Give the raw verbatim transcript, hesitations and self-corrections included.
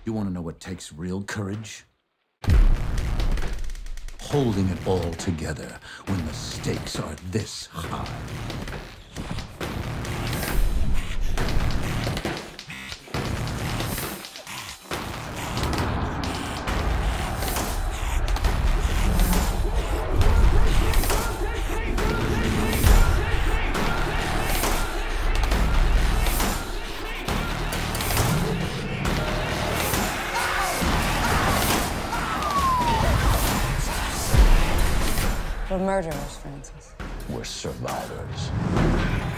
You want to know what takes real courage? Holding it all together when the stakes are this high. We're murderers, Francis. We're survivors.